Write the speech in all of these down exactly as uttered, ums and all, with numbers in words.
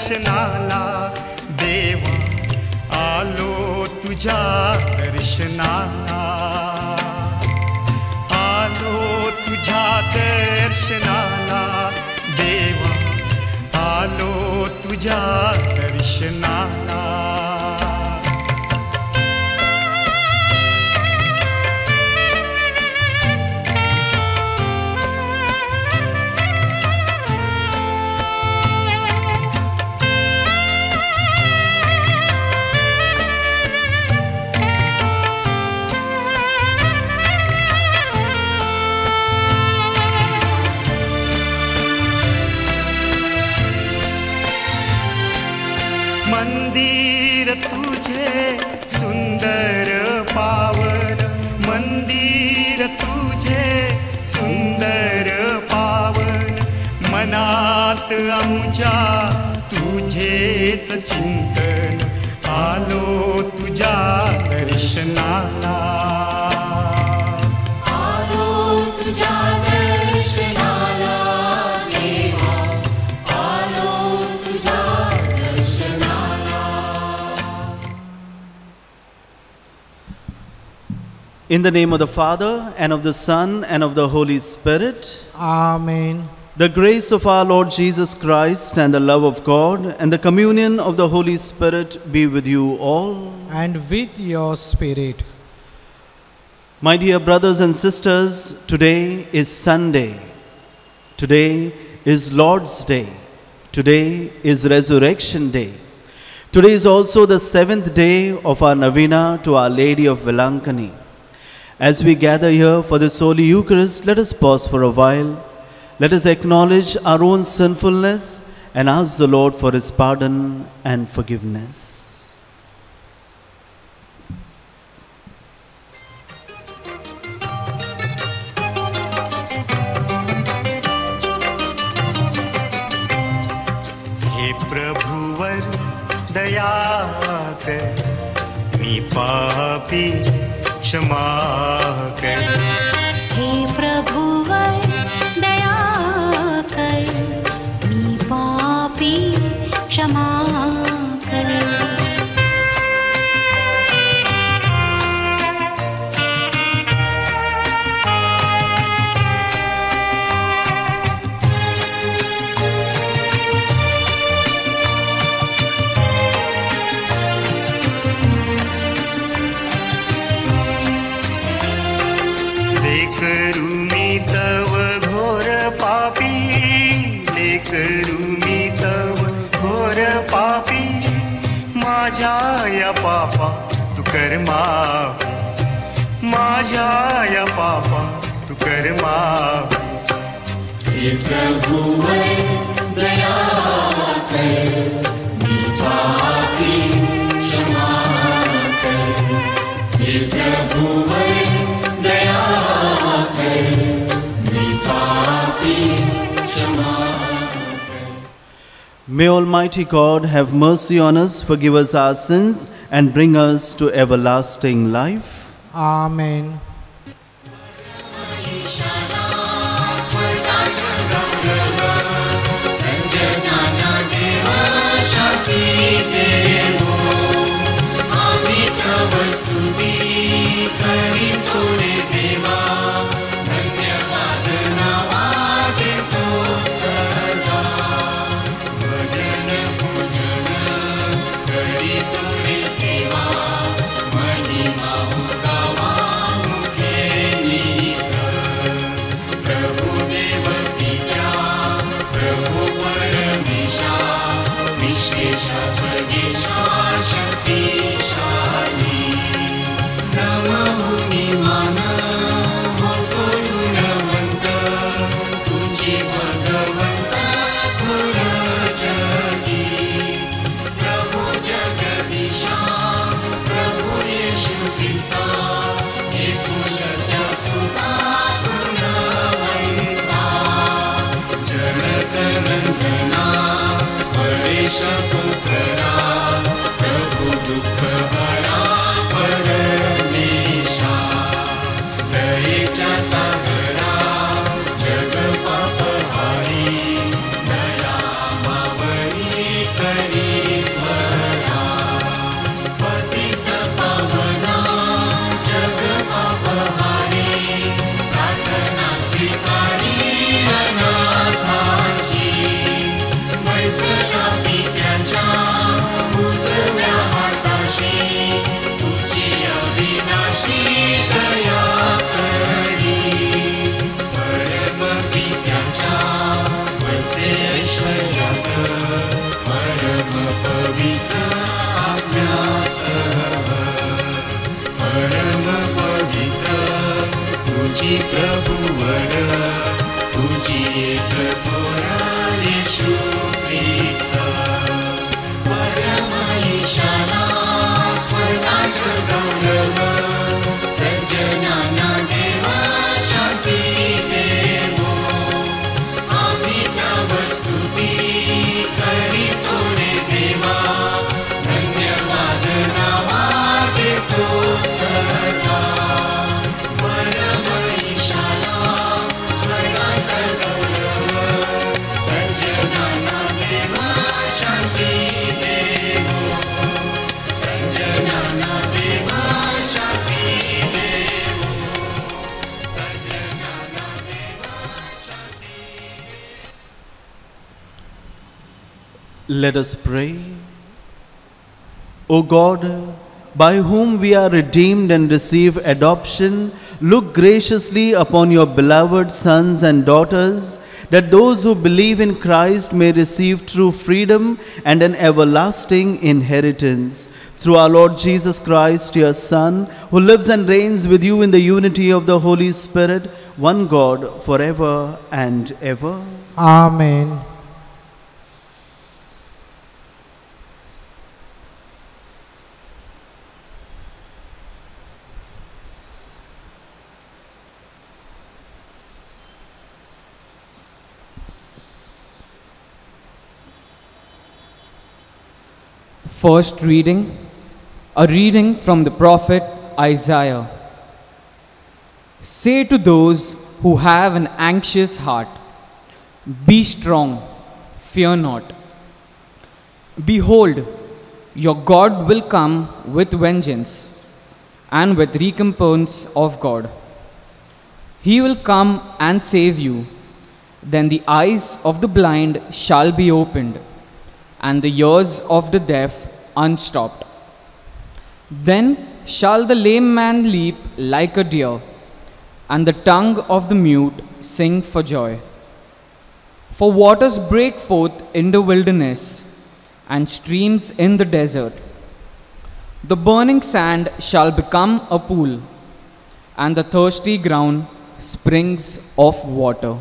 दर्शनाला देवा आलो तुझ्या दर्शनाला आलो तुझ्या दर्शनाला देवा आलो तुझ्या दर्शनाला मंदिर तुझे सुंदर पावन मंदिर तुझे सुंदर पावन मनात आमच्या तुझेच चिंतन आलो तुझ्या दर्शनाला आलो तुझ्या दर्शनाला देवा आलो तुझ्या In the name of the Father, and of the Son, and of the Holy Spirit. Amen. The grace of our Lord Jesus Christ, and the love of God, and the communion of the Holy Spirit be with you all. And with your spirit. My dear brothers and sisters, today is Sunday. Today is Lord's Day. Today is Resurrection Day. Today is also the seventh day of our novena to Our Lady of Velankani. As we gather here for this Holy Eucharist, let us pause for a while. Let us acknowledge our own sinfulness and ask the Lord for His pardon and forgiveness. हे प्रभुवर दया कर मी पापी क्षमा कर हे प्रभुवर दया कर मी पापी क्षमा कर लेकरू मी तव घोर पापी लेकरू मी तव घोर पापी माझ्या या पापा तू कर माफ माझ्या या पापा तू कर माफ हे प्रभुवर दया कर मी पापी क्षमा कर हे प्रभुवर दया कर मी पापी क्षमा कर May Almighty God have mercy on us, forgive us our sins, and bring us to everlasting life. Amen. Paresh तू करा तुझी प्रभुवर तुझी एक थोरा येशू ख्रिस्त परम ईशाना स्वर्गात गौरव सज्जनाना देवा शांती देवो आम्ही तव स्तुती करीतो रे देवा धन्यवाद नावा देतो सदा परम ईशाना स्वर्गात गौरव सज्जनाना देवा शांती देवो सज्जनाना देवा शांती देवो सज्जनाना देवा शांती Let us pray. O God, by whom we are redeemed and receive adoption, look graciously upon your beloved sons and daughters, that those who believe in Christ may receive true freedom and an everlasting inheritance. Through our Lord Jesus Christ, your Son, who lives and reigns with you in the unity of the Holy Spirit, one God, forever and ever. Amen. First reading, a reading from the prophet Isaiah. Say to those who have an anxious heart, be strong, fear not. Behold, your God will come with vengeance and with recompense of God. He will come and save you. Then the eyes of the blind shall be opened, and the ears of the deaf unstopped. Then shall the lame man leap like a deer, and the tongue of the mute sing for joy. For waters break forth in the wilderness, and streams in the desert. The burning sand shall become a pool, and the thirsty ground springs of water.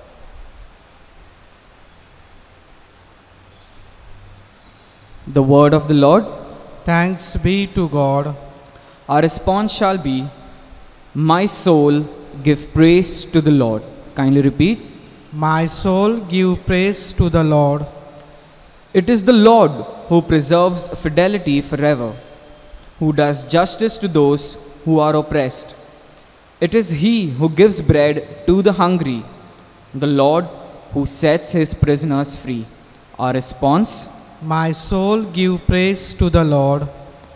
The word of the Lord. Thanks be to God. Our response shall be, my soul give praise to the Lord. Kindly repeat. My soul give praise to the Lord. It is the Lord who preserves fidelity forever, who does justice to those who are oppressed. It is He who gives bread to the hungry, the Lord who sets His prisoners free. Our response. My soul give praise to the Lord.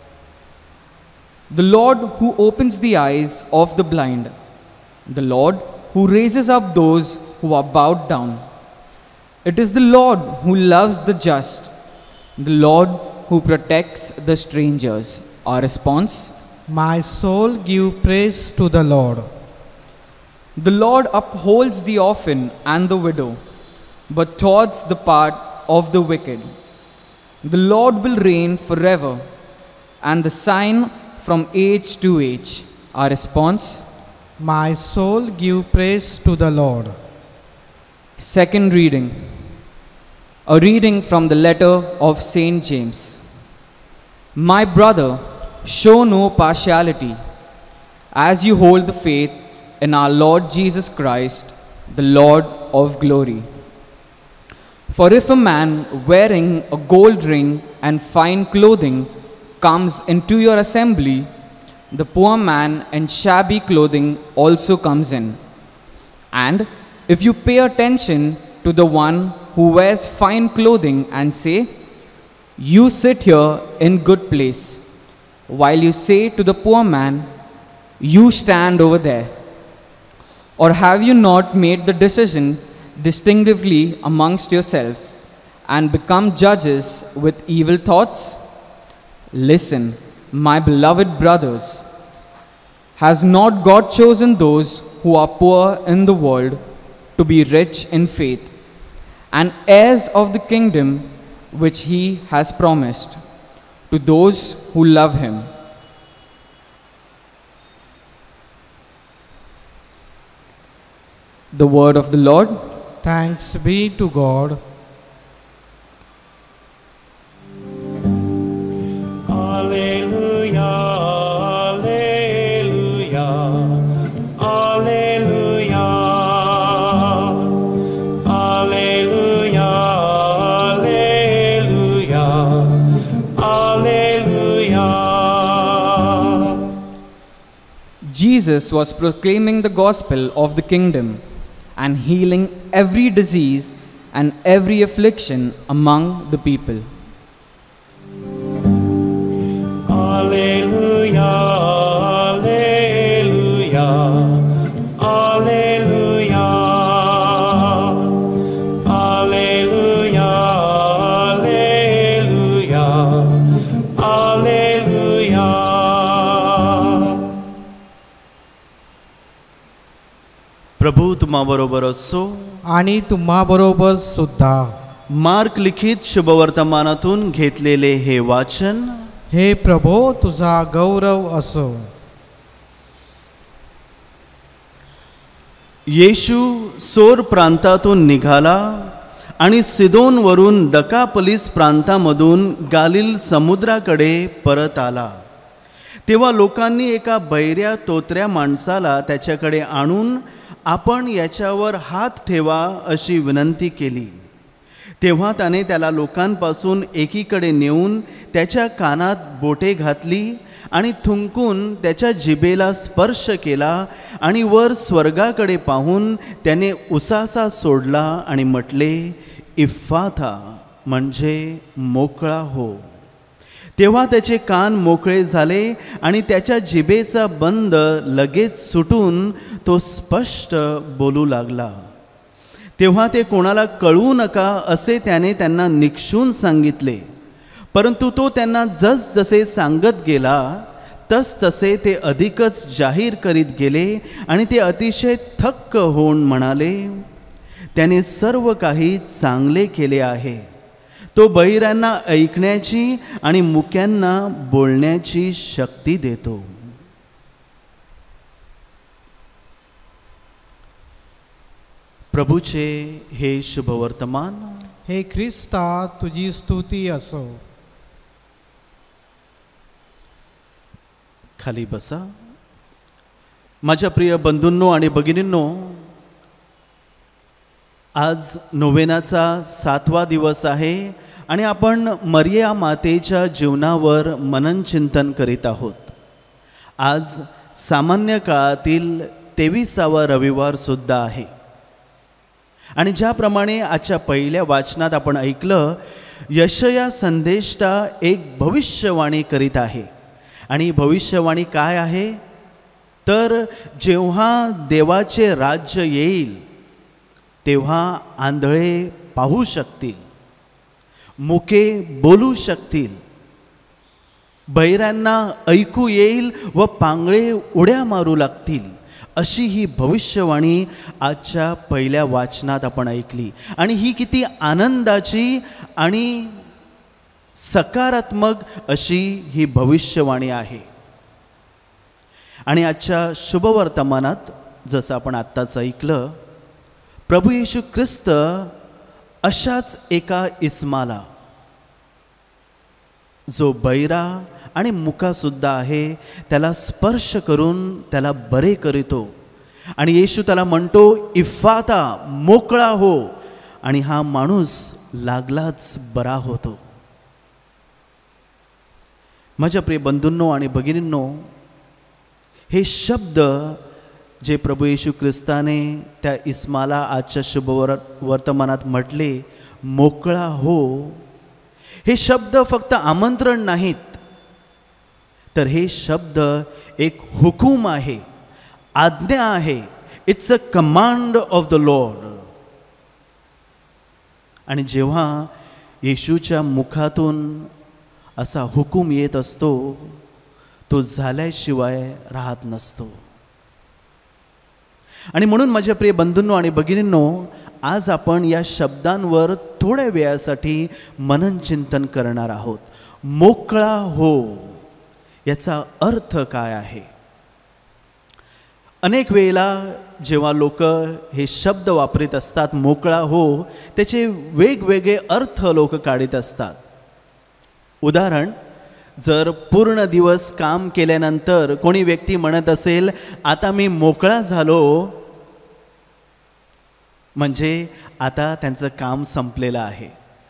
The Lord who opens the eyes of the blind, the Lord who raises up those who are bowed down. It is the Lord who loves the just, the Lord who protects the strangers. Our response. My soul give praise to the Lord. The Lord upholds the orphan and the widow, but towards the part of the wicked. The Lord will reign forever, and the sign from age to age. Our response. My soul give praise to the Lord. Second reading. A reading from the letter of Saint James. My brother, show no partiality, as you hold the faith in our Lord Jesus Christ, the Lord of glory. For if a man wearing a gold ring and fine clothing comes into your assembly, the poor man in shabby clothing also comes in. And if you pay attention to the one who wears fine clothing and say, you sit here in good place, while you say to the poor man, you stand over there. Or have you not made the decision distinctively amongst yourselves and become judges with evil thoughts? Listen, my beloved brothers, has not God chosen those who are poor in the world to be rich in faith and heirs of the kingdom which He has promised to those who love Him? The word of the Lord. Thanks be to God. Alleluia, alleluia, alleluia, alleluia, alleluia, alleluia. Jesus was proclaiming the gospel of the kingdom and healing every disease and every affliction among the people. Alleluia, alleluia, alleluia, alleluia, alleluia, alleluia. प्रभू तुम्हाबरोबर असो. आणि तुम्हाबरोबर सुद्धा. Mark लिखित शुभवर्तमानातून घेतलेले हे वाचन. हे प्रभो तुझा गौरव असो. येशू सोर प्रांतातून निघाला आणि सिदोनवरून दकापलिस प्रांतामधून गालिल समुद्राकडे परत आला. तेव्हा लोकांनी एका बहिऱ्या तोतऱ्या माणसाला त्याच्याकडे आणून आपण याच्यावर हात ठेवा अशी विनंती केली. तेव्हा त्याने त्याला लोकांपासून एकीकडे नेऊन त्याच्या कानात बोटे घातली आणि थुंकून त्याच्या जिभेला स्पर्श केला आणि वर स्वर्गाकडे पाहून त्याने उसासा सोडला आणि म्हटले, इफ्फाथा, म्हणजे मोकळा हो. तेव्हा त्याचे कान मोकळे झाले आणि त्याच्या जिभेचा बंद लगेच सुटून तो स्पष्ट बोलू लागला. तेव्हा ते कोणाला कळू नका असे त्याने त्यांना निक्षून सांगितले. परंतु तो त्यांना जसजसे सांगत गेला तस तसे ते अधिकच जाहीर करीत गेले आणि ते अतिशय थक्क होऊन म्हणाले, त्याने सर्व काही चांगले केले आहे. तो बहिऱ्यांना ऐकण्याची आणि मुक्यांना बोलण्याची शक्ती देतो. प्रभूचे हे शुभवर्तमान. हे ख्रिस्ता तुझी स्तुती असो. खाली बसा. माझ्या प्रिय बंधूंनो आणि भगिनींनो, आज नोवेनाचा सातवा दिवस आहे आणि आपण मरिया मातेच्या जीवनावर मनन चिंतन करीत आहोत. आज सामान्य काळातील तेविसावा रविवार सुद्धा आहे. आणि ज्याप्रमाणे आजच्या पहिल्या वाचनात आपण ऐकलं, यशया संदेष्टा एक भविष्यवाणी करीत आहे. आणि भविष्यवाणी काय आहे तर जेव्हा देवाचे राज्य येईल तेव्हा आंधळे पाहू शकतील, मुके बोलू शकतील, बहिऱ्यांना ऐकू येईल व पांगळे उड्या मारू लागतील, अशी ही भविष्यवाणी आजच्या पहिल्या वाचनात आपण ऐकली. आणि ही किती आनंदाची आणि सकारात्मक अशी ही भविष्यवाणी आहे. आणि आजच्या शुभवर्तमानात जसं आपण आत्ताच ऐकलं, प्रभू येशू ख्रिस्त अशाच एका इस्माला, जो बैरा आणि मुकासुद्धा आहे, त्याला स्पर्श करून त्याला बरे करीतो. आणि येशू त्याला म्हणतो, इफ्फाता, मोकळा हो. आणि हा माणूस लागलाच बरा होतो. माझ्या प्रिय बंधूंनो आणि भगिनींनो, हे शब्द जे प्रभू येशू ख्रिस्ताने त्या इस्माला आजच्या शुभवर वर्तमानात म्हटले, मोकळा हो, हे शब्द फक्त आमंत्रण नाहीत, तर हे शब्द एक हुकूम आहे, आज्ञा आहे. It's a command of the Lord. आणि जेव्हा येशूच्या मुखातून असा हुकूम येत असतो, तो झाल्याशिवाय राहत नसतो. आणि म्हणून माझ्या प्रिय बंधूंनो आणि भगिनींनो, आज आपण या शब्दांवर थोड्या वेळासाठी मनन चिंतन करणार आहोत. मोकळा हो याचा अर्थ काय आहे? अनेक वेळेला जेव्हा लोक हे शब्द वापरीत असतात, मोकळा हो, त्याचे वेगवेगळे अर्थ लोक काढीत असतात. उदाहरण, जर पूर्ण दिवस काम केल्यानंतर कोणी व्यक्ती म्हणत असेल आता मी मोकळा झालो, म्हणजे आता त्यांचं काम संपलेलं आहे.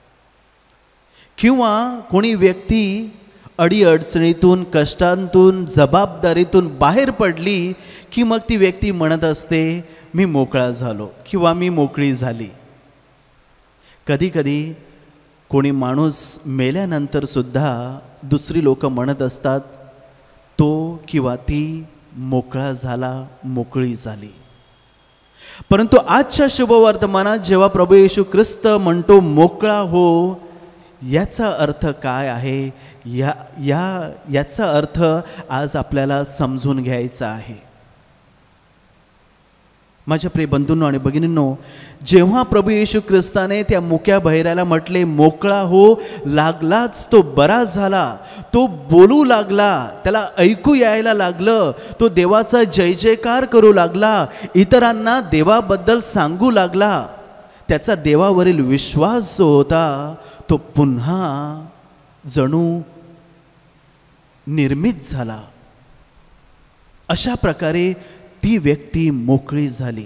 किंवा कोणी व्यक्ती अडीअडचणीतून, कष्टांतून, जबाबदारीतून बाहेर पडली की मग ती व्यक्ती म्हणत असते मी मोकळा झालो किंवा मी मोकळी झाली. कधीकधी कोणी माणूस मेल्यानंतर सुद्धा दुसरी लोक म्हणत असतात तो किंवा ती मोकळा झाला, मोकळी झाली. परंतु आजच्या शुभवर्तमानात जेव्हा प्रभू येशू ख्रिस्त म्हणतो मोकळा हो, याचा अर्थ काय आहे, या या याचा अर्थ आज आपल्याला समजून घ्यायचा आहे. माझ्या प्रिय बंधूंनो आणि भगिनींनो, जेव्हा प्रभू येशू ख्रिस्ताने त्या मुक्या बहिऱ्याला म्हटले मोकळा हो, लागलाच तो बरा झाला, तो बोलू लागला, त्याला ऐकू यायला लागलं, तो देवाचा जय जयकार करू लागला, इतरांना देवाबद्दल सांगू लागला. त्याचा देवावरील विश्वास जो होता तो पुन्हा जणू निर्मित झाला. अशा प्रकारे ती व्यक्ती मोकळी झाली.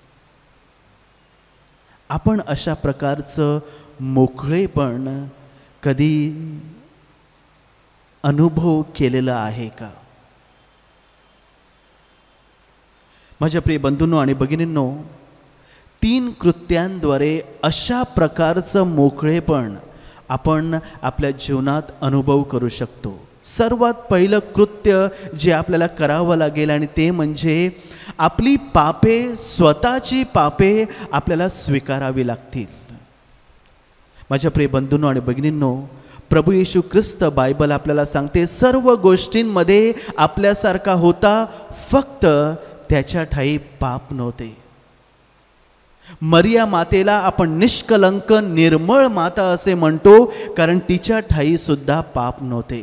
आपण अशा प्रकारचं मोकळेपण कधी अनुभव केलेला आहे का? माझ्या प्रिय बंधूंनो आणि भगिनींनो, तीन कृत्यांद्वारे अशा प्रकारचं मोकळेपण आपण आपल्या जीवनात अनुभव करू शकतो. सर्वात पहिलं कृत्य जे आपल्याला करावं लागेल आणि ते म्हणजे आपली पापे, स्वतःची पापे आपल्याला स्वीकारावी लागतील. माझ्या प्रिय बंधूंनो आणि भगिनींनो, प्रभू येशू ख्रिस्त बायबल आपल्याला सांगते सर्व गोष्टींमध्ये आपल्यासारखा होता, फक्त त्याच्या ठाई पाप नव्हते. मरिया मातेला आपण निष्कलंक निर्मळ माता असे म्हणतो, कारण तिच्या ठाई सुद्धा पाप नव्हते.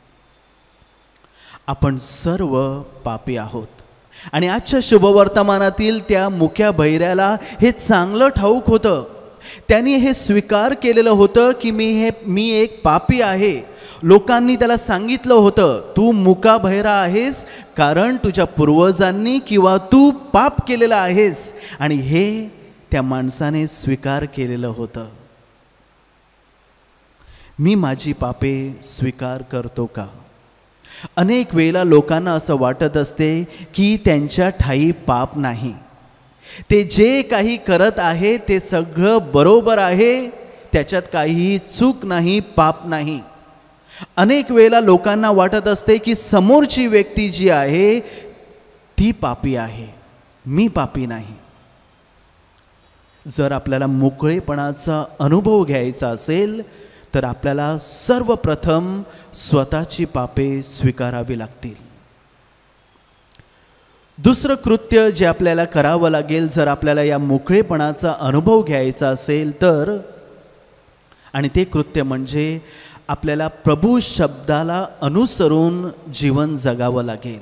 आपण सर्व पापी आहोत. आणि आजच्या शुभवर्तमानातील त्या मुक्या बहिऱ्याला हे चांगलं ठाऊक होतं. त्यांनी हे स्वीकार केलेलं होतं की मी हे मी एक पापी आहे. लोकांनी त्याला सांगितलं होतं तू मुका बहिरा आहेस कारण तुझ्या पूर्वजांनी किंवा तू पाप केलेलं आहेस. आणि हे त्या माणसाने स्वीकार केलेलं होतं. मी माझी पापे स्वीकार करतो का? अनेक वेळेला लोकांना असं वाटत असते की त्यांच्या ठाई पाप नाही, ते जे काही करत आहे ते सगळं बरोबर आहे, त्याच्यात काहीही चूक नाही, पाप नाही. अनेक वेळेला लोकांना वाटत असते की समोरची व्यक्ती जी आहे ती पापी आहे, मी पापी नाही. जर आपल्याला मोकळेपणाचा अनुभव घ्यायचा असेल तर आपल्याला सर्वप्रथम स्वतःची पापे स्वीकारावी लागतील. दुसरं कृत्य जे आपल्याला करावं लागेल जर आपल्याला या मोकळेपणाचा अनुभव घ्यायचा असेल तर, आणि ते कृत्य म्हणजे आपल्याला प्रभू शब्दाला अनुसरून जीवन जगावं लागेल.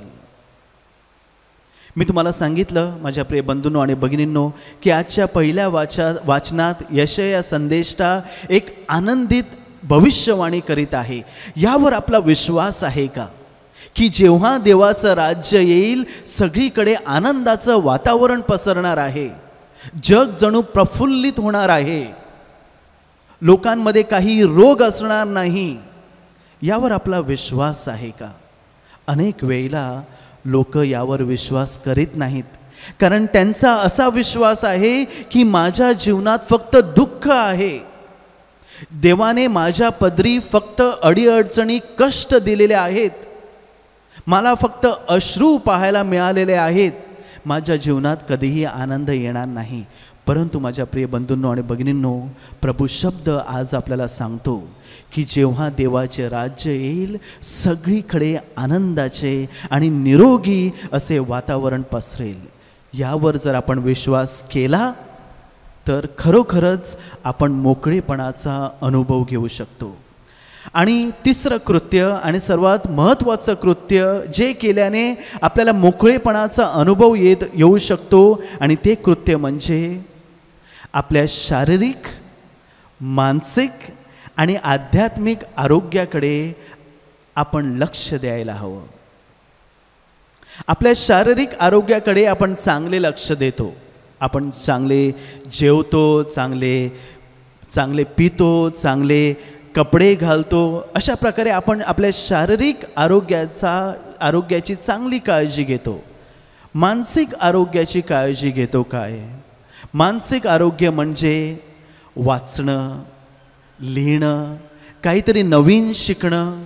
मी तुम्हाला सांगितलं माझ्या प्रिय बंधूंनो आणि भगिनींनो की आजच्या पहिल्या वाचा वाचनात यशया संदेष्टा एक आनंदित भविष्यवाणी करीत आहे. यावर आपला विश्वास आहे का की जेव्हा देवाचं राज्य येईल सगळीकडे आनंदाचं वातावरण पसरणार आहे, जग जणू प्रफुल्लित होणार आहे, लोकांमध्ये काही रोग असणार नाही? यावर आपला विश्वास आहे का? अनेक वेळेला लोक यावर विश्वास करीत नाहीत, कारण त्यांचा असा विश्वास आहे की माझ्या जीवनात फक्त दुःख आहे, देवाने माझ्या पदरी फक्त अडीअडचणी, कष्ट दिलेले आहेत, मला फक्त अश्रू पाहायला मिळालेले आहेत, माझ्या जीवनात कधीही आनंद येणार नाही. परंतु माझ्या प्रिय बंधूंनो आणि भगिनींनो, प्रभू शब्द आज आपल्याला सांगतो की जेव्हा देवाचे राज्य येईल सगळीकडे आनंदाचे आणि निरोगी असे वातावरण पसरेल. यावर जर आपण विश्वास केला तर खरोखरच आपण मोकळेपणाचा अनुभव घेऊ शकतो. आणि तिसरं कृत्य आणि सर्वात महत्त्वाचं कृत्य जे केल्याने आपल्याला मोकळेपणाचा अनुभव येत येऊ शकतो आणि ते कृत्य म्हणजे आपल्या शारीरिक, मानसिक आणि आध्यात्मिक आरोग्याकडे आपण लक्ष द्यायला हवं. आपल्या शारीरिक आरोग्याकडे आपण चांगले लक्ष देतो. आपण चांगले जेवतो, चांगले चांगले पितो, चांगले कपडे घालतो. अशा प्रकारे आपण आपल्या शारीरिक आरोग्याचा आरोग्याची चांगली काळजी घेतो. मानसिक आरोग्याची काळजी घेतो काय? मानसिक आरोग्य म्हणजे वाचणं, लिहिणं, काहीतरी नवीन शिकणं,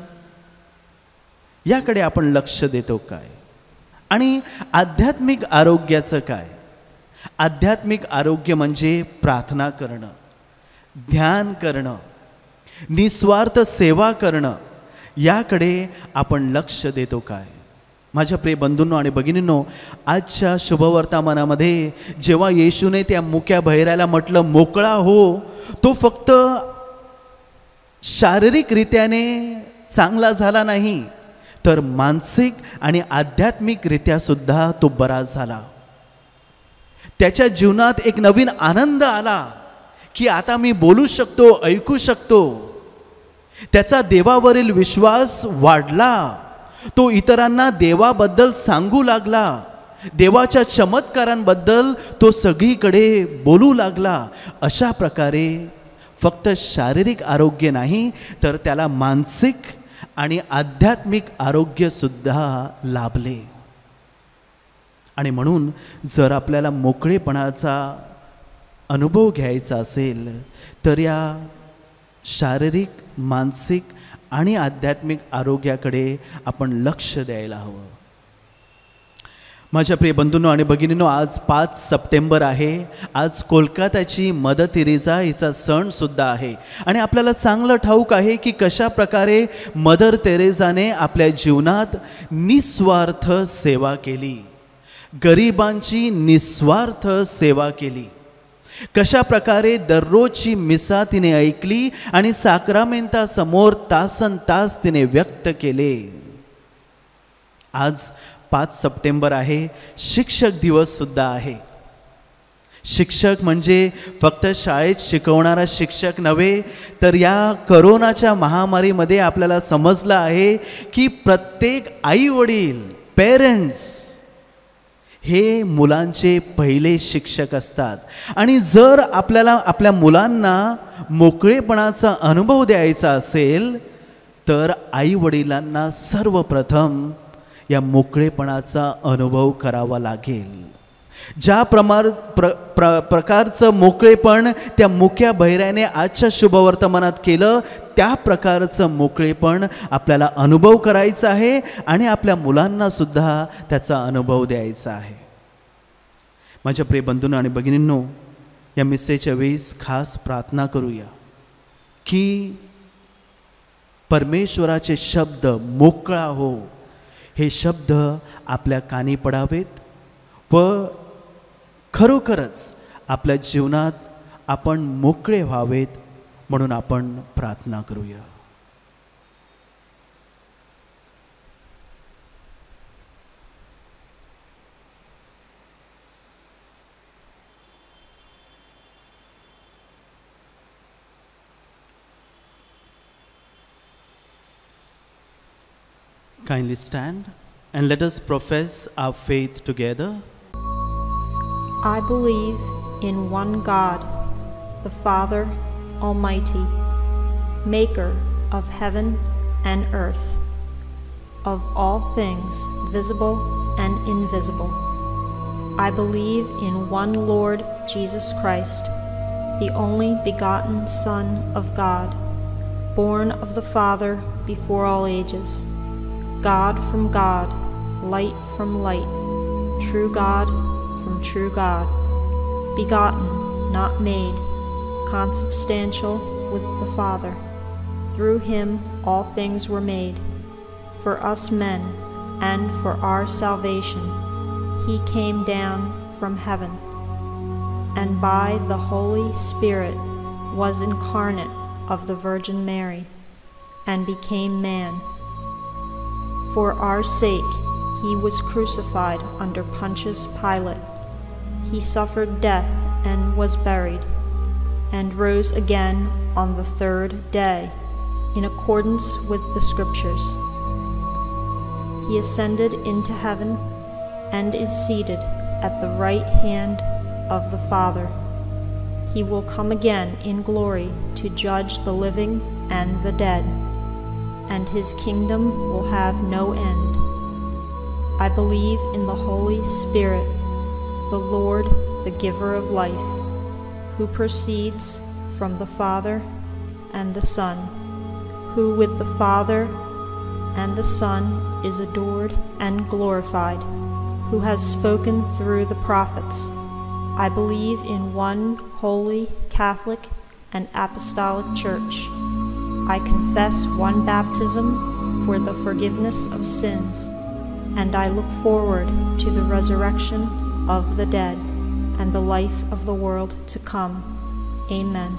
याकडे आपण लक्ष देतो काय? आणि आध्यात्मिक आरोग्याचं काय? आध्यात्मिक आरोग्य म्हणजे प्रार्थना करणं, ध्यान करणं, निस्वार्थ सेवा करणं, याकडे आपण लक्ष देतो काय? माझ्या प्रिय बंधूंनो आणि भगिनींनो, आजच्या शुभवर्तमानामध्ये जेव्हा येशूने त्या मुक्या बहिऱ्याला म्हटलं मोकळा हो, तो फक्त शारीरिकरित्याने चांगला झाला नाही, तर मानसिक आणि आध्यात्मिकरित्या सुद्धा तो बरा झाला. त्याच्या जीवनात एक नवीन आनंद आला की आता मी बोलू शकतो, ऐकू शकतो. त्याचा देवावरील विश्वास वाढला. तो इतरांना देवाबद्दल सांगू लागला. देवाच्या चमत्कारांबद्दल तो सगळीकडे बोलू लागला. अशा प्रकारे फक्त शारीरिक आरोग्य नाही, तर त्याला मानसिक आणि आध्यात्मिक आरोग्यसुद्धा लाभले. आणि म्हणून जर आपल्याला मोकळेपणाचा अनुभव घ्यायचा असेल तर या शारीरिक, मानसिक आणि आध्यात्मिक आरोग्याकडे आपण लक्ष द्यायला हवं. माझ्या प्रिय बंधूंनो आणि भगिनींनो, आज पाच सप्टेंबर आहे. आज कोलकाताची मदर तेरेसा हिचा सणसुद्धा आहे. आणि आपल्याला चांगलं ठाऊक आहे की कशा प्रकारे मदर तेरेसाने आपल्या जीवनात निस्वार्थ सेवा केली, गरिबांची निस्वार्थ सेवा केली. कशा प्रकारे दररोजची मिसा तिने ऐकली आणि साक्रामेंतासमोर तासन तास तिने व्यक्त केले. आज पाच सप्टेंबर आहे, शिक्षक दिवस सुद्धा आहे. शिक्षक म्हणजे फक्त शाळेत शिकवणारा शिक्षक नव्हे, तर या करोनाच्या महामारीमध्ये आपल्याला समजलं आहे की प्रत्येक आई वडील, पेरेंट्स हे मुलांचे पहिले शिक्षक असतात. आणि जर आपल्याला आपल्या मुलांना मोकळेपणाचा अनुभव द्यायचा असेल तर आई वडिलांना सर्वप्रथम या मोकळेपणाचा अनुभव करावा लागेल. ज्या प्रमार प्र प्र प्रकारचं मोकळेपण त्या मुक्या बहिऱ्याने आजच्या शुभवर्तमानात केलं, त्या प्रकारचं मोकळेपण आपल्याला अनुभव करायचं आहे आणि आपल्या मुलांनासुद्धा त्याचा अनुभव द्यायचा आहे. माझ्या प्रिय बंधूंनो आणि भगिनींनो, या मिसेच्या वेळेस खास प्रार्थना करूया की परमेश्वराचे शब्द मोकळा हो हे शब्द आपल्या कानी पडावेत व खरोखरच आपल्या जीवनात आपण मोकळे व्हावेत, म्हणून आपण प्रार्थना करूया. Kindly stand and let us profess our faith together. I believe in one God, the Father Almighty, maker of heaven and earth, of all things visible and invisible. I believe in one Lord Jesus Christ, the only begotten Son of God, born of the Father before all ages, God from God, light from light, true God from true God, begotten, not made, consubstantial with the Father. Through him all things were made. For us men and for our salvation he came down from heaven, and by the Holy Spirit was incarnate of the Virgin Mary, and became man. For our sake he was crucified under Pontius Pilate. He suffered death and was buried, and rose again on the third day, in accordance with the Scriptures. He ascended into heaven and is seated at the right hand of the Father. He will come again in glory to judge the living and the dead, and his kingdom will have no end. I believe in the Holy Spirit, the Lord, the giver of life, who proceeds from the Father and the Son, who with the Father and the Son is adored and glorified, who has spoken through the prophets. I believe in one holy, Catholic, and apostolic Church. I confess one baptism for the forgiveness of sins, and I look forward to the resurrection of the dead and the life of the world to come. Amen.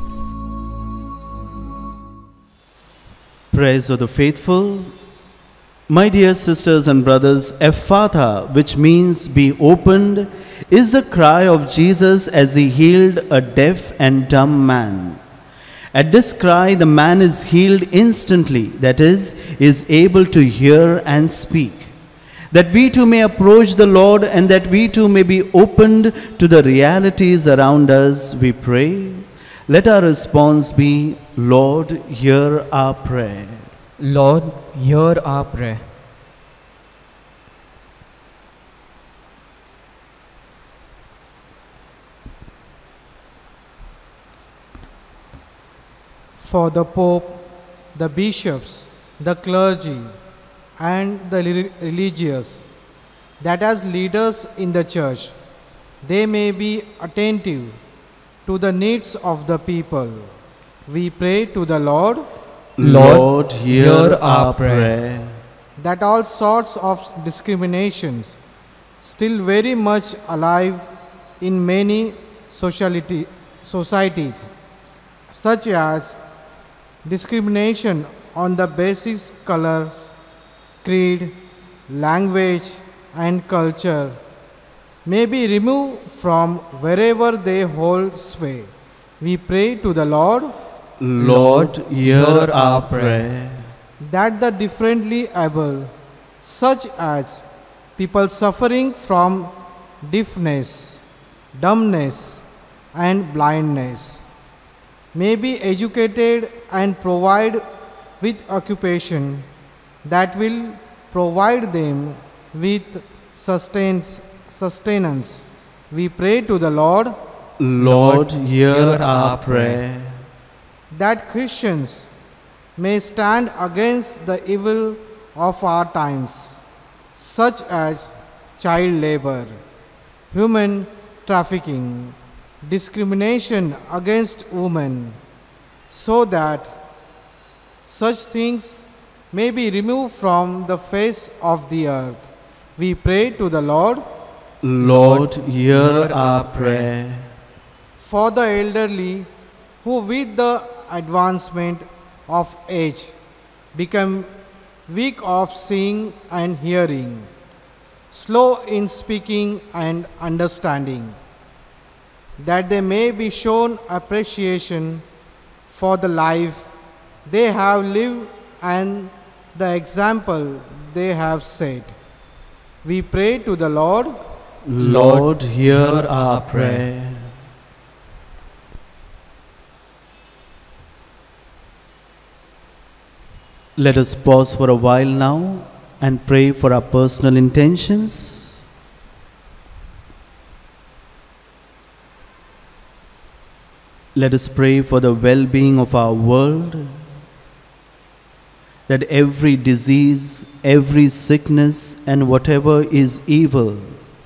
Praise of the faithful. My dear sisters and brothers, Ephphatha, which means be opened, is the cry of Jesus as he healed a deaf and dumb man. At this cry, the man is healed instantly, that is, is able to hear and speak. That we too may approach the Lord and that we too may be opened to the realities around us, we pray. Let our response be, Lord, hear our prayer. Lord, hear our prayer. For the Pope, the bishops, the clergy, and the re- religious, that as leaders in the Church, they may be attentive to the needs of the people. We pray to the Lord, Lord, hear our prayer. that all sorts of discriminations, still very much alive in many sociality, societies, such as discrimination on the basis colors, creed, language, and culture, may be removed from wherever they hold sway. We pray to the Lord, Lord, hear our prayer. that the differently able, such as people suffering from deafness, dumbness, and blindness, may be educated and provide with occupation that will provide them with sustains, sustenance. We pray to the Lord, Lord, hear our prayer. that Christians may stand against the evil of our times, such as child labor, human trafficking, discrimination against women, so that such things may be removed from the face of the earth. We pray to the Lord, Lord, hear our prayer. for the elderly who with the advancement of age become weak of seeing and hearing, slow in speaking and understanding, that they may be shown appreciation for the life they have lived and the example they have set. We pray to the Lord, Lord, hear our prayer. Let us pause for a while now and pray for our personal intentions. Let us pray for the well-being of our world, that every disease, every sickness, and whatever is evil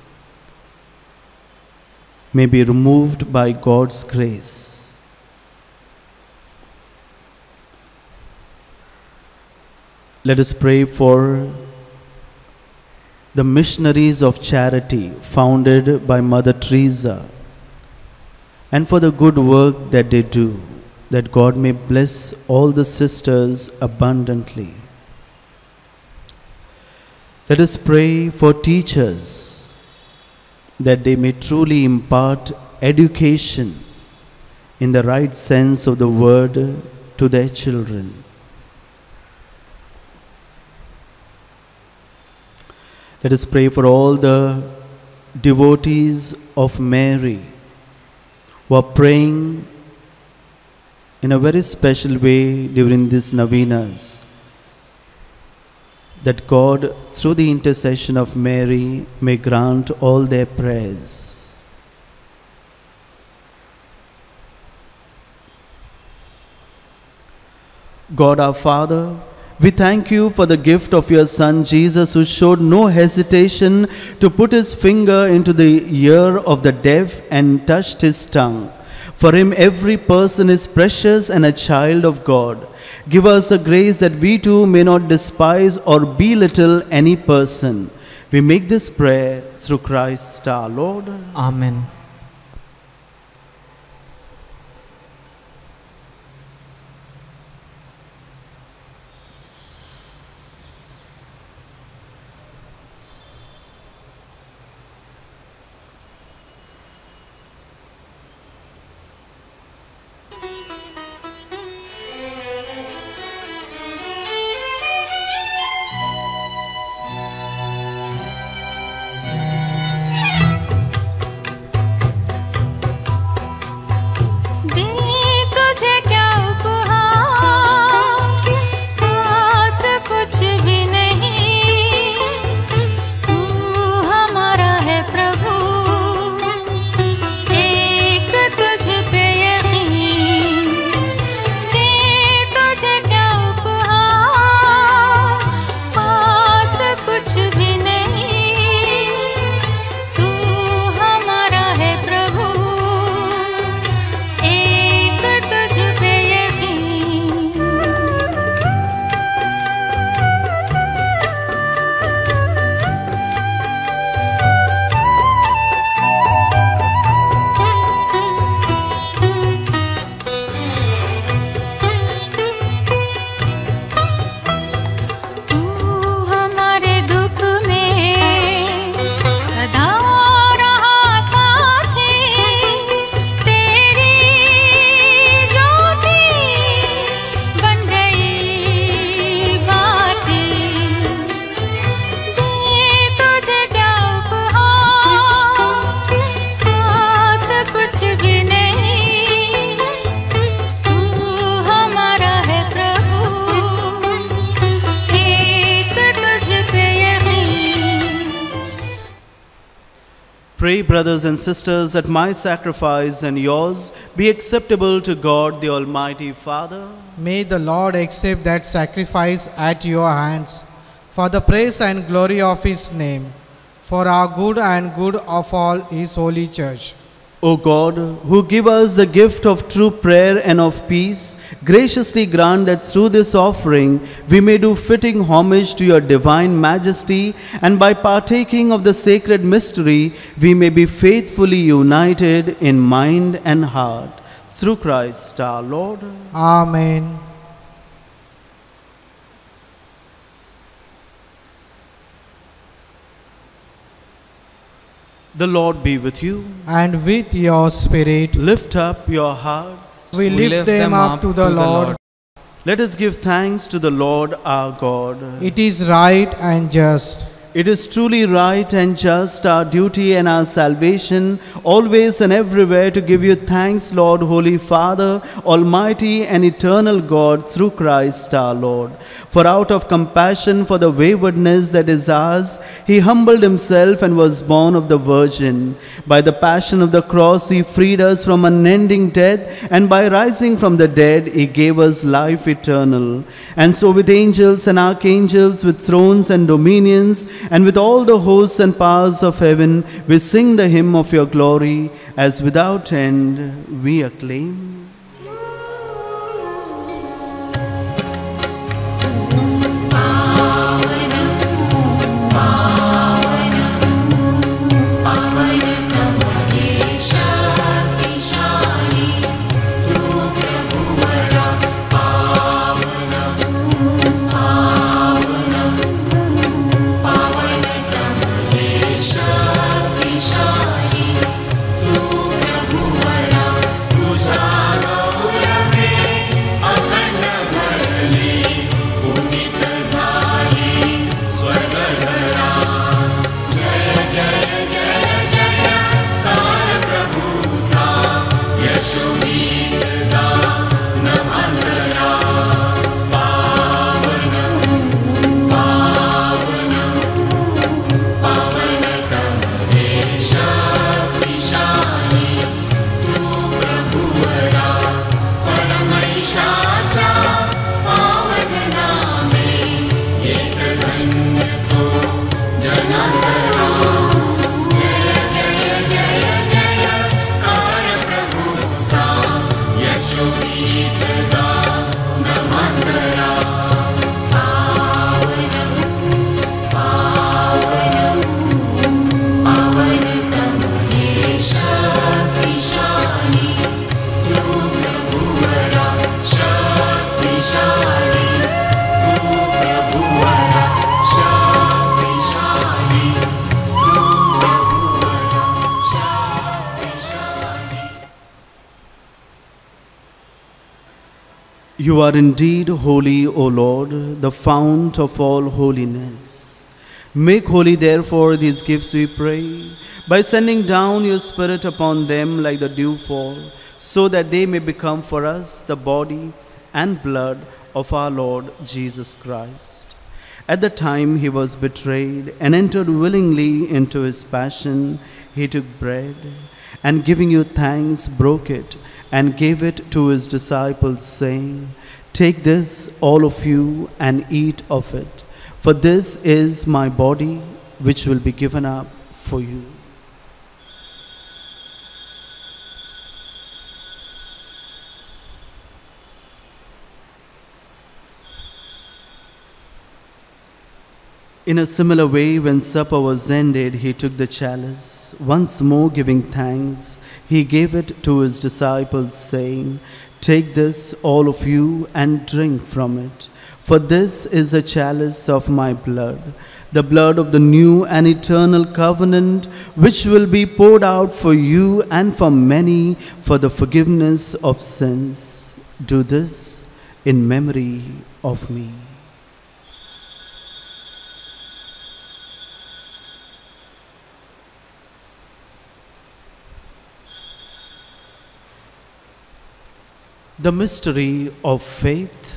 may be removed by God's grace. Let us pray for the missionaries of charity founded by Mother Teresa and for the good work that they do. that God may bless all the sisters abundantly. Let us pray for teachers, that they may truly impart education in the right sense of the word to their children. Let us pray for all the devotees of Mary who are praying in a very special way during these novenas, that God, through the intercession of Mary, may grant all their prayers. God our Father, we thank you for the gift of your Son Jesus, who showed no hesitation to put his finger into the ear of the deaf and touched his tongue. For him every person is precious and a child of God. Give us the grace that we too may not despise or belittle any person. We make this prayer through Christ our Lord. Amen. Pray, brothers and sisters, that my sacrifice and yours be acceptable to God, the Almighty Father. May the Lord accept that sacrifice at your hands for the praise and glory of his name, for our good and good of all his holy church. O God, who give us the gift of true prayer and of peace, graciously grant that through this offering we may do fitting homage to your divine majesty, and by partaking of the sacred mystery we may be faithfully united in mind and heart. Through Christ our Lord. Amen. The Lord be with you. And with your spirit, Lift up your hearts. we lift them up to the Lord. Let us give thanks to the Lord our God. It is right and just. It is truly right and just, our duty and our salvation, always and everywhere to give you thanks, Lord, Holy Father, Almighty and eternal God, through Christ our Lord. For out of compassion for the waywardness that is ours, he humbled himself and was born of the Virgin. By the passion of the cross, he freed us from unending death, and by rising from the dead, he gave us life eternal. And so with angels and archangels, with thrones and dominions, and with all the hosts and powers of heaven, we sing the hymn of your glory, as without end we acclaim. शक्तिशाली तू प्रभु You are indeed holy, O Lord, the fount of all holiness. Make holy, therefore, these gifts, we pray, by sending down your Spirit upon them like the dewfall, so that they may become for us the body and blood of our Lord Jesus Christ. At the time he was betrayed and entered willingly into his passion, he took bread, and giving you thanks, broke it, and gave it to his disciples, saying, "Take this, all of you, and eat of it, for this is my body, which will be given up for you." In a similar way, when supper was ended, he took the chalice. Once more giving thanks, he gave it to his disciples, saying, "Take this, all of you, and drink from it. For this is a chalice of my blood, the blood of the new and eternal covenant, which will be poured out for you and for many for the forgiveness of sins. Do this in memory of me." The mystery of faith.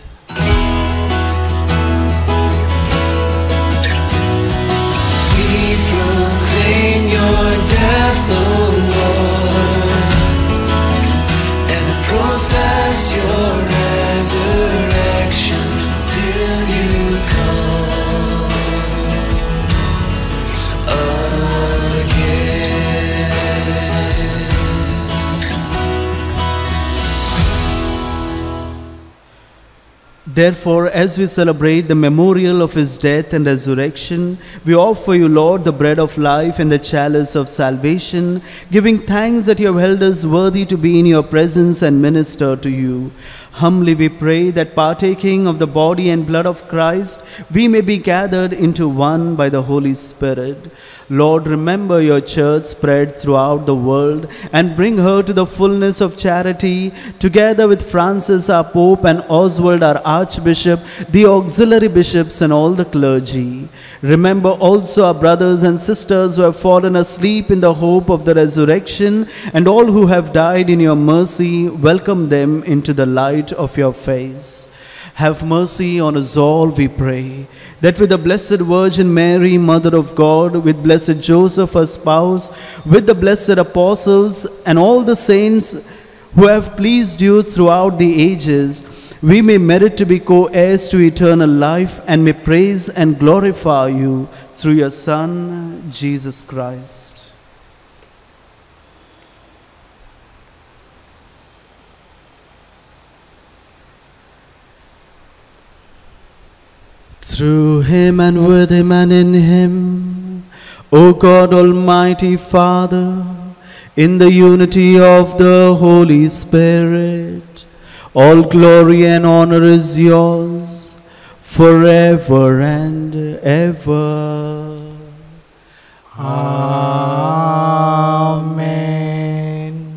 We proclaim your death, O Lord, and profess your resurrection till you come again. Therefore, as we celebrate the memorial of his death and resurrection, we offer you, Lord, the bread of life and the chalice of salvation, giving thanks that you have held us worthy to be in your presence and minister to you. Humbly we pray that, partaking of the body and blood of Christ, we may be gathered into one by the Holy Spirit. Lord, remember your church spread throughout the world and bring her to the fullness of charity, together with Francis our Pope and Oswald our Archbishop, the auxiliary bishops and all the clergy. Remember also our brothers and sisters who have fallen asleep in the hope of the resurrection, and all who have died in your mercy. Welcome them into the light of your face. Have mercy on us all, we pray, that with the Blessed Virgin Mary, Mother of God, with blessed Joseph, her spouse, with the blessed apostles and all the saints who have pleased you throughout the ages, we may merit to be co-heirs to eternal life and may praise and glorify you through your Son, Jesus Christ. Through him and with him and in him, O God, Almighty Father, in the unity of the Holy Spirit, all glory and honor is yours forever and ever. Amen.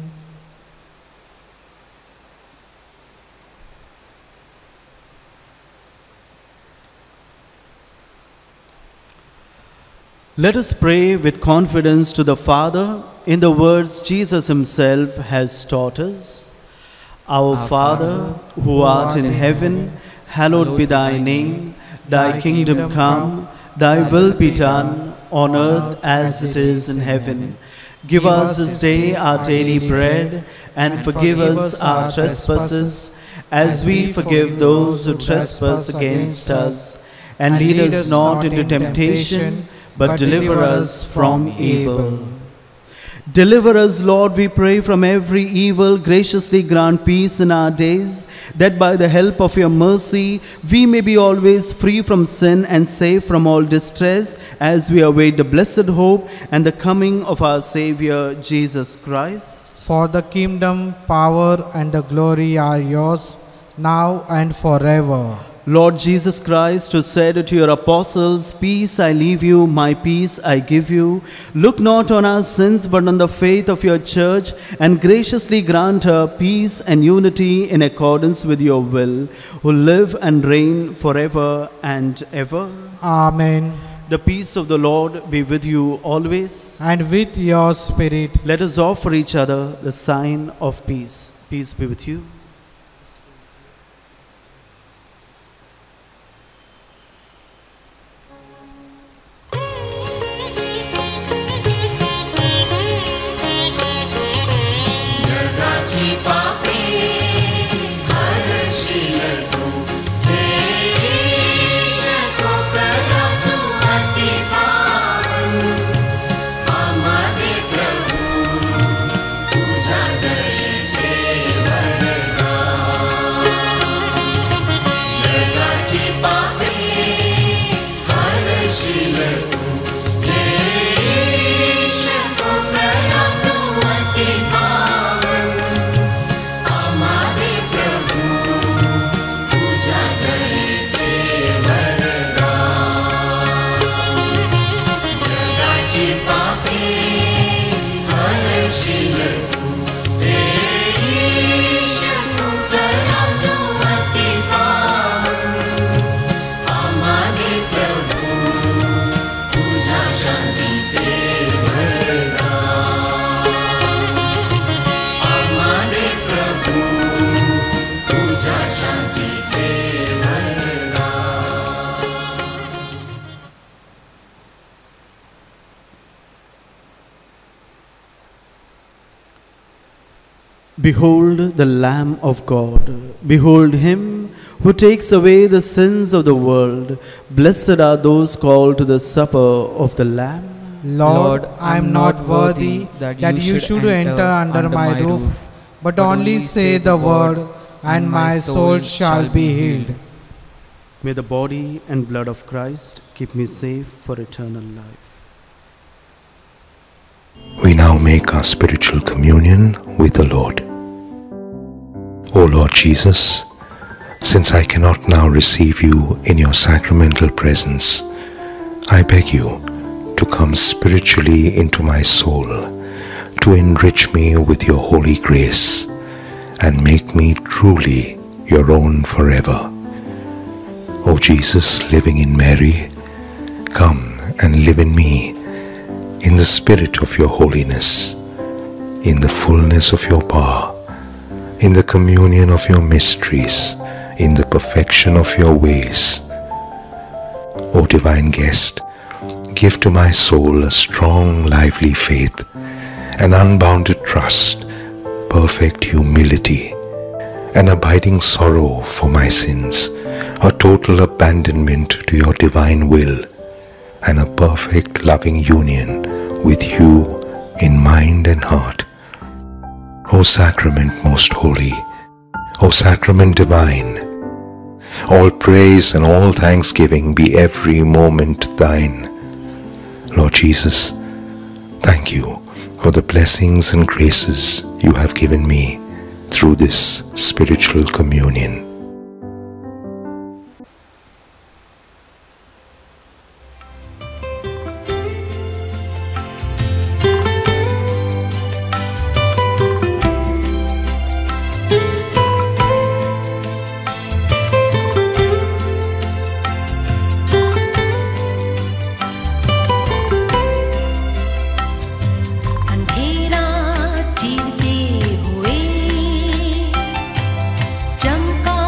Let us pray with confidence to the Father in the words Jesus himself has taught us. Our Father, who art in heaven, hallowed be thy name. Thy kingdom come, thy will be done, on earth as it is in heaven. Give us this day our daily bread, and forgive us our trespasses, as we forgive those who trespass against us. And lead us not into temptation, but deliver us from evil. Deliver us, Lord, we pray, from every evil. Graciously grant peace in our days, that by the help of your mercy we may be always free from sin and safe from all distress, as we await the blessed hope and the coming of our Savior, Jesus Christ. For the kingdom, power, and the glory are yours, now and forever. Lord Jesus Christ, who said to your apostles, "Peace I leave you, my peace I give you," look not on our sins but on the faith of your church, and graciously grant her peace and unity in accordance with your will, who live and reign forever and ever. Amen. The peace of the Lord be with you always. And with your spirit. Let us offer each other the sign of peace. Peace be with you. Behold the Lamb of God. Behold him who takes away the sins of the world. Blessed are those called to the supper of the Lamb. Lord, I am not worthy that you should enter under my roof, but only say the word, and my soul shall be healed. May the body and blood of Christ keep me safe for eternal life. We now make our spiritual communion with the Lord. O Lord Jesus, since I cannot now receive you in your sacramental presence, I beg you to come spiritually into my soul, to enrich me with your holy grace, and make me truly your own forever. O Jesus, living in Mary, come and live in me, in the spirit of your holiness, in the fullness of your power, in the communion of your mysteries, in the perfection of your ways. O divine guest, give to my soul a strong, lively faith, an unbounded trust, perfect humility, an abiding sorrow for my sins, a total abandonment to your divine will, and a perfect loving union with you in mind and heart. O Sacrament most holy, O Sacrament divine, all praise and all thanksgiving be every moment thine. Lord Jesus, thank you for the blessings and graces you have given me through this spiritual communion. अंधेरा चीरते हुए चमका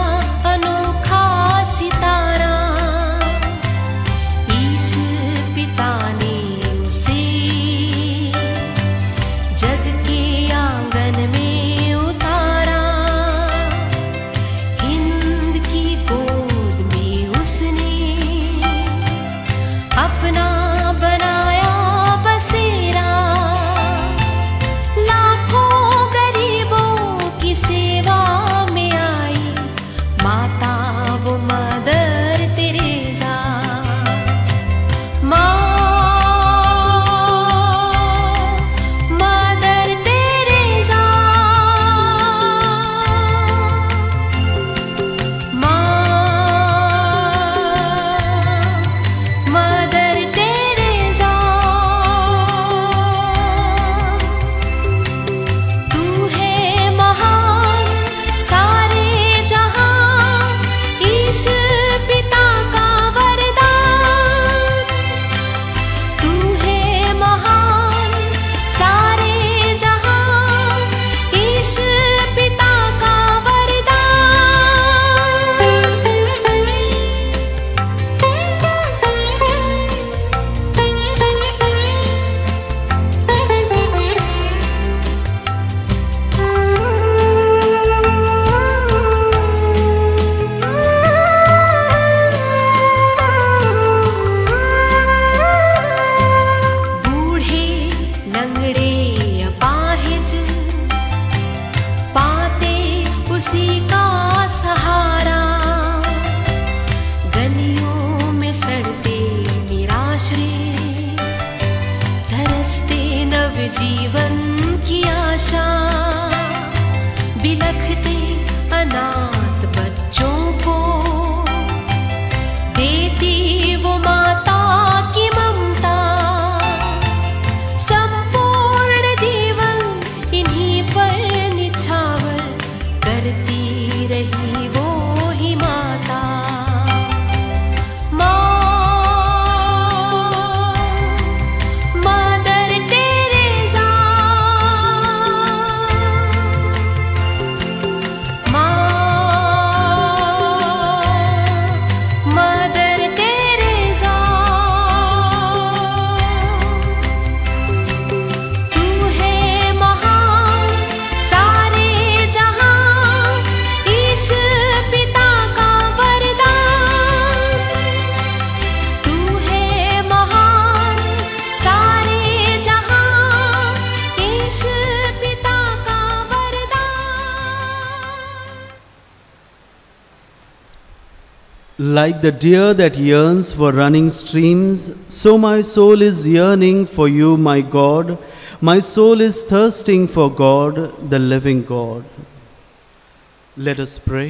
Like the deer that yearns for running streams, so my soul is yearning for you, my God. My soul is thirsting for God, the living God. Let us pray.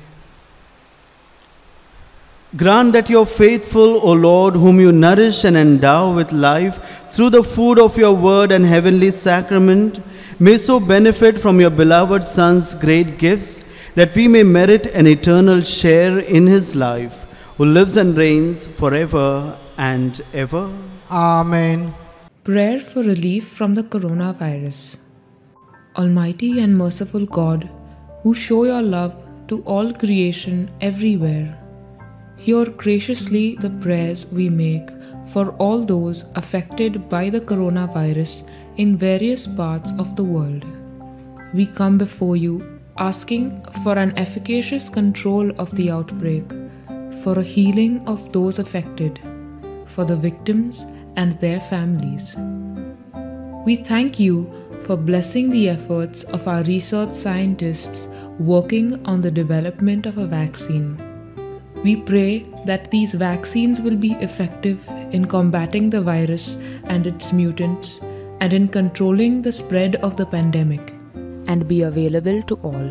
Grant that your faithful, O Lord, whom you nourish and endow with life through the food of your word and heavenly sacrament, may so benefit from your beloved Son's great gifts that we may merit an eternal share in his life, who lives and reigns forever and ever. Amen. Prayer for relief from the coronavirus. Almighty and merciful God, who show your love to all creation everywhere, hear graciously the prayers we make for all those affected by the coronavirus in various parts of the world. We come before you asking for an efficacious control of the outbreak, for a healing of those affected, for the victims and their families. We thank you for blessing the efforts of our research scientists working on the development of a vaccine. We pray that these vaccines will be effective in combating the virus and its mutants and in controlling the spread of the pandemic, and be available to all.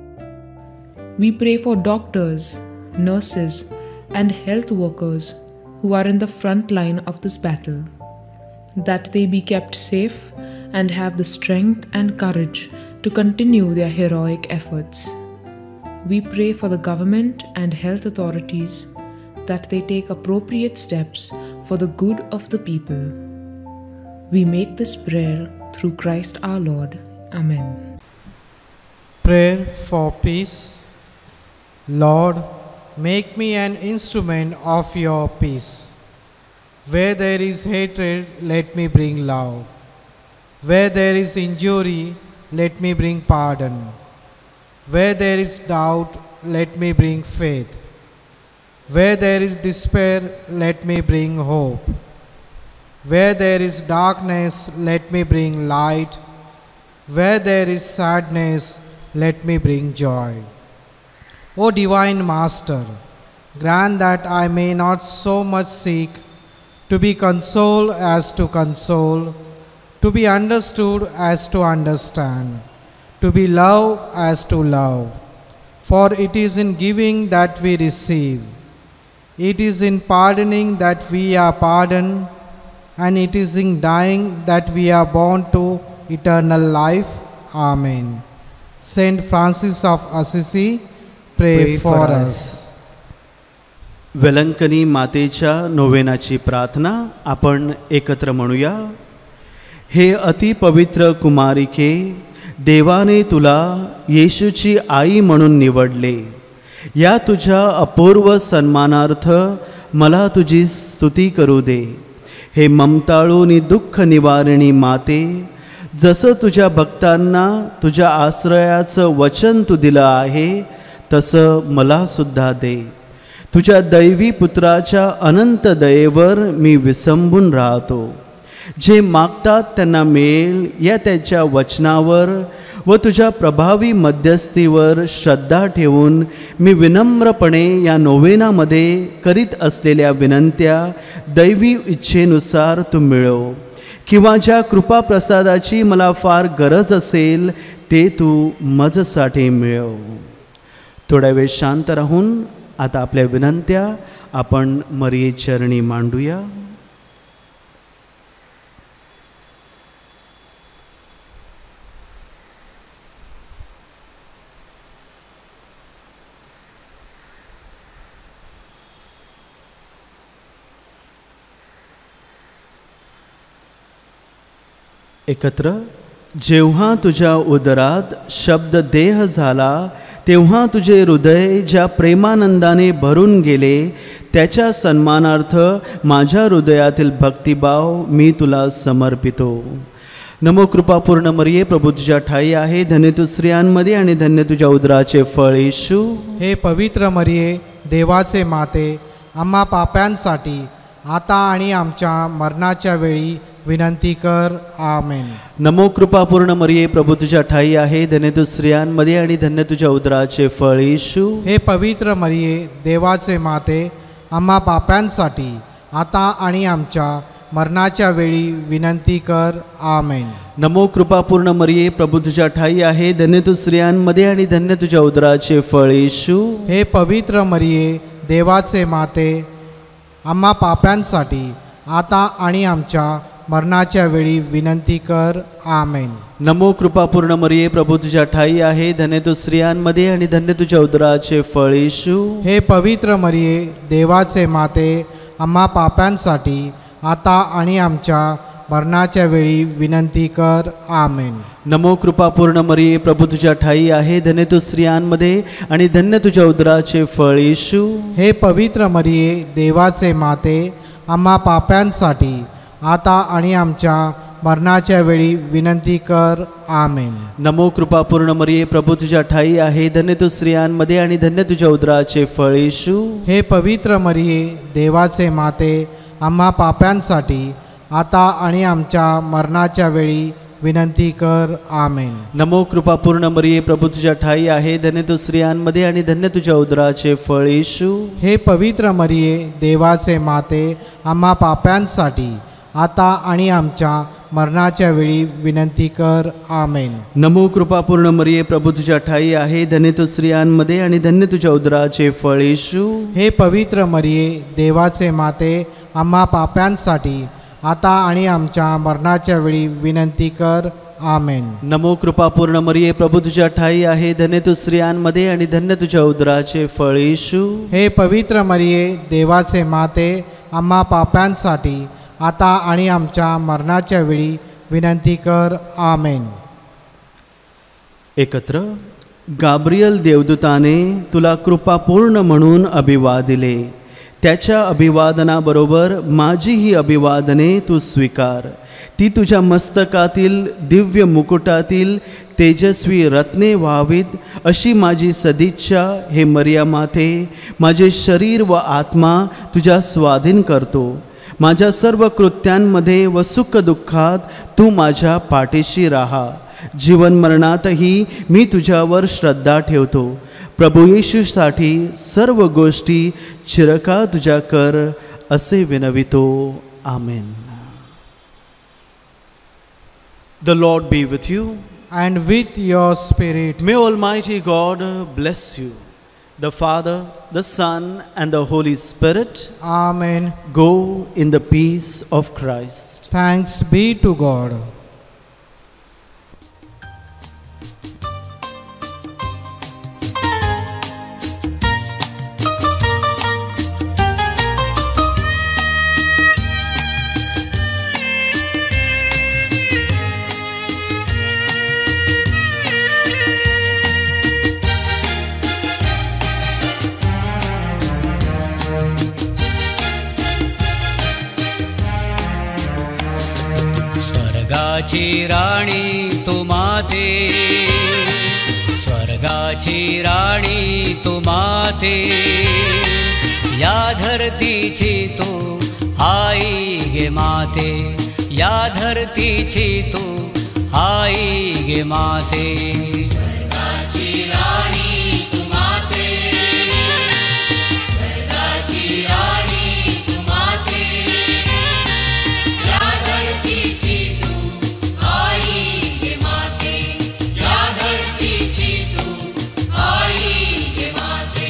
We pray for doctors, nurses, and health workers who are in the front line of this battle, that they be kept safe and have the strength and courage to continue their heroic efforts. We pray for the government and health authorities that they take appropriate steps for the good of the people. We make this prayer through Christ our Lord. Amen. Prayer for peace. Lord, make me an instrument of your peace. Where there is hatred, let me bring love. Where there is injury, let me bring pardon. Where there is doubt, let me bring faith. Where there is despair, let me bring hope. Where there is darkness, let me bring light. Where there is sadness, let me bring joy. O Divine Master, grant that I may not so much seek to be consoled as to console, to be understood as to understand, to be loved as to love. For it is in giving that we receive, it is in pardoning that we are pardoned, and it is in dying that we are born to eternal life. Amen. Saint Francis of Assisi, pray, pray for, for us. Velankanni मातेच्या नोवेनाची प्रार्थना आपण एकत्र म्हणूया. हे अतिपवित्र कुमारिके, देवाने तुला येशूची आई म्हणून निवडले. या तुझ्या अपूर्व सन्मानार्थ मला तुझी स्तुती करू दे. हे ममताळू नि दुःख निवारिणी माते, जसं तुझ्या भक्तांना तुझ्या आश्रयाचं वचन तू दिलं आहे तसं मला सुद्धा दे. तुझ्या दैवी पुत्राच्या अनंत दयेवर मी विसंबून राहतो. जे मागतात त्यांना मिळेल या त्याच्या वचनावर व तुझ्या प्रभावी मध्यस्थीवर श्रद्धा ठेवून मी विनम्रपणे या नोवेनामध्ये करीत असलेल्या विनंत्या दैवी इच्छेनुसार तू मिळव, किंवा ज्या कृपाप्रसादाची मला फार गरज असेल ते तू मजसाठी मिळव. थोडा वेळ शांत राहून आता आपल्या विनंत्या आपण मरिये चरणी मांडूया. एकत्र. जेव्हा तुझ्या उदरात शब्द देह झाला, तेव्हा तुझे हृदय ज्या प्रेमानंदाने भरून गेले, त्याच्या सन्मानार्थ माझ्या हृदयातील भक्तिभाव मी तुला समर्पितो. नमो कृपापूर्ण मरिये, प्रभू तुझ्या ठाई आहे, धन्य तू स्त्रियांमध्ये आणि धन्य तुझ्या उदराचे फळ येशू. हे पवित्र मरिये, देवाचे माते, आम्हा पाप्यांसाठी आता आणि आमच्या मरणाच्या वेळी विनंती कर. आमेन. नमो कृपापूर्ण मरिये, प्रभू तुझ्या ठाई आहे, धन्य तू स्त्रियांमध्ये आणि धन्य तुझ्या उदराचे फळ येशू. हे पवित्र मरिये, देवाचे माते, आम्हा पाप्यांसाठी आता आणि आमच्या मरणाच्या वेळी विनंती कर. आमेन. नमो कृपापूर्ण मरिये, प्रभू तुझ्या ठाई आहे, धन्य तू स्त्रियांमध्ये आणि धन्य तुझ्या उदराचे फळ येशू. हे पवित्र मरिये, देवाचे माते, आम्हा पाप्यांसाठी आता आणि आमच्या मरणाच्या वेळी विनंती कर. आमेन. नमो कृपापूर्ण मरिये, प्रभू तुझ्या ठाई आहे, धन्य तू स्त्रियांमध्ये आणि धन्य तुझ्या उदराचे फळ येशू. हे पवित्र मरिये, देवाचे माते, आम्हा पाप्यांसाठी आता आणि आमच्या मरणाच्या वेळी विनंती कर. आमेन. नमो कृपापूर्ण मरिये, प्रभू तुझ्या ठाई आहे, धन्य तू स्त्रियांमध्ये आणि धन्य तुझ्या उदराचे फळ येशू. हे पवित्र मरिये, देवाचे माते, आम्हा पाप्यांसाठी आता आणि आमच्या मरणाच्या वेळी विनंती कर. आमेन. नमो कृपापूर्ण मरिये, प्रभू तुझ्या ठाई आहे, धन्य तू स्त्रियांमध्ये आणि धन्य तुझ्या उदराचे फळ येशू. हे पवित्र मरिये, देवाचे माते, आम्हा पाप्यांसाठी आता आणि आमच्या मरणाच्या वेळी विनंती कर. आमेन. नमो कृपापूर्ण मरिये, प्रभू तुझ्या ठाई आहे, धन्य तू स्त्रियांमध्ये आणि धन्य तुझ्या उदराचे फळ येशू. हे पवित्र मरिये, देवाचे माते, आम्हा पाप्यांसाठी आता आणि आमच्या मरणाच्या वेळी विनंती कर. आमेन. नमो कृपापूर्ण मरिये, प्रभू तुझ्या ठाई आहे, धन्य तू स्त्रियांमध्ये आणि धन्य तुझ्या उदराचे फळ येशू. हे पवित्र मरिये, देवाचे माते, आम्हा पाप्यांसाठी आता आणि आमच्या मरणाच्या वेळी विनंती कर. आमेन. नमो कृपापूर्ण मरिये, प्रभू तुझ्या ठाई आहे, धन्य तू स्त्रियांमध्ये आणि धन्य तुझ्या उदराचे फळ येशू. हे पवित्र मरिये, देवाचे माते, आम्हा पाप्यांसाठी आता आणि आमच्या मरणाच्या वेळी विनंती कर. आमेन. एकत्र. गाब्रियल देवदूताने तुला कृपापूर्ण म्हणून अभिवादिले, त्याच्या अभिवादनाबरोबर माझी ही अभिवादने तू स्वीकार. ती तुझ्या मस्तकातील दिव्य मुकुटातील तेजस्वी रत्ने व्हावीत अशी माझी सदिच्छा. हे मरिया माते, माझे शरीर व आत्मा तुझ्या स्वाधीन करतो. माझ्या सर्व कृत्यांमध्ये व सुख दुःखात तू माझ्या पाठीशी राहा. जीवन मरणातही मी तुझ्यावर श्रद्धा ठेवतो. प्रभू येशूसाठी सर्व गोष्टी चिरकाळ तुझ्या कर असे विनवितो. आमेन. The Lord be with you. And with your spirit. May Almighty God bless you, the Father, the Son, and the Holy Spirit. Amen. Go in the peace of Christ. Thanks be to God. स्वर्गाची राणी तू माते, स्वर्गाची राणी तू माते, या धरतीची तू आई गे माते, या धरतीची तू आई गे माते. स्वर्गाची राणी तू माते, स्वर्गाची राणी तू माते, या धरतीची तू आई गे माते, या धरतीची तू आई गे माते.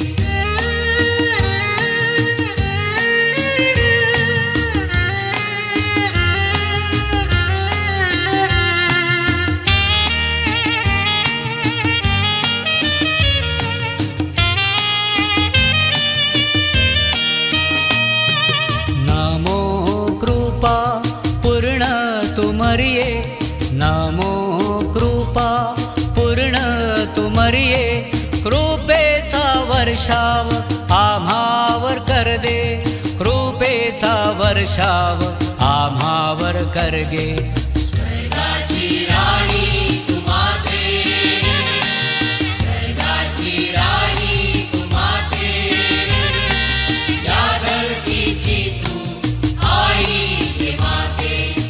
नमो कृपा पूर्ण तू मरिये, नमो कृपा पूर्ण तू मरिये, कृपेचा वर्षाव आम्हावर कर दे, कृपेचा वर्षाव आम्हावर कर गे. स्वर्गाची राणी तू माते, स्वर्गाची राणी तू माते, या धरतीची तू आई गे माते,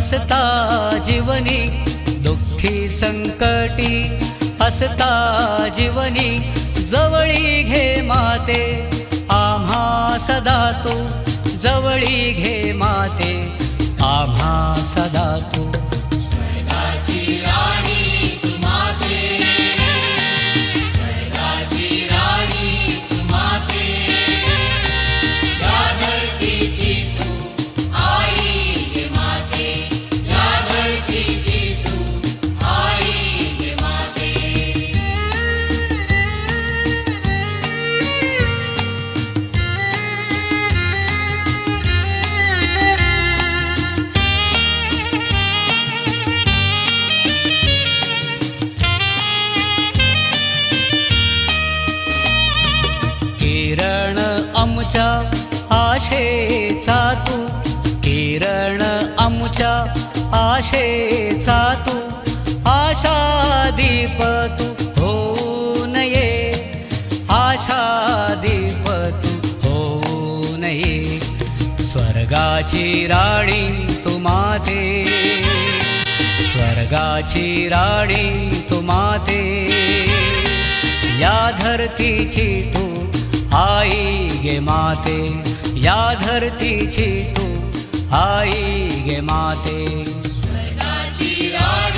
हसता जीवनी दुःखी संकटी हसता जीवनी जवळी घे माते आम्हा सदा तू जवळी घे माते आम्हा सदा तू स्वर्गाची राणी तू माते स्वर्गाची राणी तू माते या धरतीची तू आई गे माते या धरतीची तू आई गे माते किरण आमच्या आशेचा तू किरण आमच्या आशेचा तू आशा दीप तू होऊ नये आशा दीप तू होऊ नये स्वर्गाची राणी तू माते स्वर्गाची राणी तू माते या धरतीची तू आई गे माते या धरतीची तू आई गे माते स्वर्गाची राणी